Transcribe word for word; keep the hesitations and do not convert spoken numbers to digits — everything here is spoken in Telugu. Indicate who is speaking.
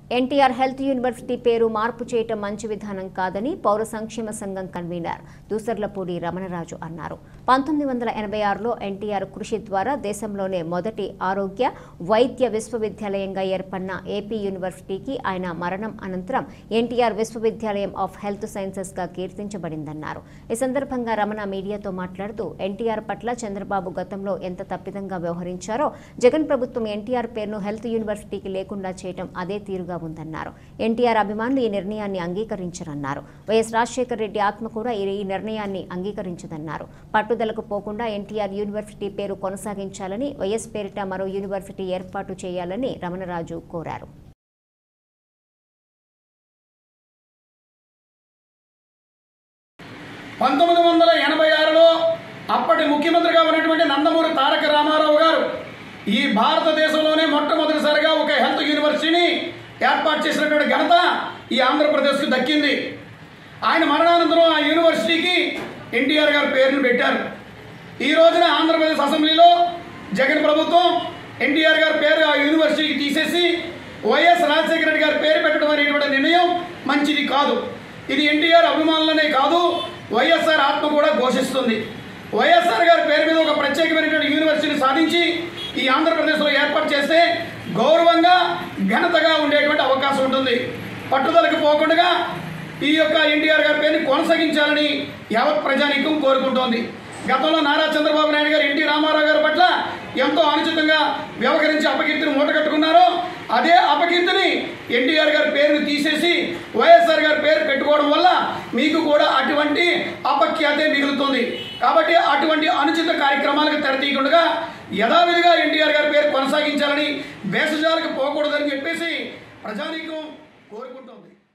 Speaker 1: ఎన్టీఆర్ హెల్త్ యూనివర్సిటీ పేరు మార్పు చేయటం మంచి విధానం కాదని పౌర సంక్షేమ సంఘం కన్వీనర్ దూసర్లపూడి రమణరాజు అన్నారు. పంతొమ్మిది వందల ఎనభై ఆరులో ఎన్టీఆర్ కృషి ద్వారా దేశంలోనే మొదటి ఆరోగ్య వైద్య విశ్వవిద్యాలయంగా ఏర్పడిన ఏపీ యూనివర్సిటీకి ఆయన మరణం అనంతరం ఎన్టీఆర్ విశ్వవిద్యాలయం ఆఫ్ హెల్త్ సైన్సెస్ గా కీర్తించబడిందన్నారు. ఈ సందర్భంగా రమణ మీడియాతో మాట్లాడుతూ ఎన్టీఆర్ పట్ల చంద్రబాబు గతంలో ఎంత తప్పిదంగా వ్యవహరించారో జగన్ ప్రభుత్వం ఎన్టీఆర్ పేరును హెల్త్ యూనివర్సిటీకి లేకుండా చేయడం అదే తీరుగా ఉందన్నారు. ఎన్టీఆర్ అభిమానులు ఈ నిర్ణయాన్ని అంగీకరించరన్నారు. వైఎస్ రాజశేఖర రెడ్డి ఆత్మ కూడా ఈ నిర్ణయాన్ని అంగీకరించదన్నారు. పట్టుదలకు పోకుండా ఎన్టీఆర్ యూనివర్సిటీ పేరు కొనసాగించాలని, వైఎస్ పేరిట మరో యూనివర్సిటీ ఏర్పాటు చేయాలని రమణరాజు కోరారు.
Speaker 2: పంతొమ్మిది వందల ఎనభై ఆరులో అప్పటి ముఖ్యమంత్రిగా ఉన్నటువంటి నందమూరి తారక రామారావు గారు ఈ భారతదేశంలోనే మొట్టమొదటిసారిగా ఒక హెల్త్ యూనివర్సిటీని ఏర్పాటు చేసినటువంటి ఘనత ఈ ఆంధ్రప్రదేశ్కు దక్కింది. ఆయన మరణానంతరం ఆ యూనివర్సిటీకి ఎన్టీఆర్ గారి పేరును పెట్టారు. ఈ రోజున ఆంధ్రప్రదేశ్ అసెంబ్లీలో జగన్ ప్రభుత్వం ఎన్టీఆర్ గారి పేరు ఆ యూనివర్సిటీకి తీసేసి వైఎస్ రాజశేఖర రెడ్డి గారి పేరు పెట్టడం అనేటువంటి నిర్ణయం మంచిది కాదు. ఇది ఎన్టీఆర్ అభిమానులనే కాదు, వైఎస్ఆర్ ఆత్మ కూడా ఘోషిస్తుంది. వైఎస్ఆర్ గారి పేరు మీద ఒక ప్రత్యేకమైనటువంటి యూనివర్సిటీని సాధించి ఈ ఆంధ్రప్రదేశ్లో ఏర్పాటు చేస్తే గౌరవంగా ఘనతగా ఉండేటువంటి అవకాశం ఉంటుంది. పట్టుదలకు పోకుండా ఈ యొక్క ఎన్టీఆర్ గారి పేరుని కొనసాగించాలని యావత్ ప్రజానీకం కోరుకుంటోంది. గతంలో నారా చంద్రబాబు నాయుడు గారు ఎన్టీ రామారావు గారి పట్ల ఎంతో అనుచితంగా వ్యవహరించి అపకీర్తిని మూటగట్టుకున్నారో అదే అపకీర్తిని ఎన్టీఆర్ గారి పేరును తీసేసి వైఎస్ఆర్ గారి పేరు పెట్టుకోవడం వల్ల మీకు కూడా అటువంటి అపఖ్యాతే మిగులుతుంది. కాబట్టి అటువంటి అనుచిత కార్యక్రమాలకు తెరతీయకుండా యథావిధిగా ఎన్టీఆర్ గారి పేరు కొనసాగించాలని, భేషజాలకు పోకూడదని చెప్పేసి ప్రజానీకం కోరుకుంటోంది.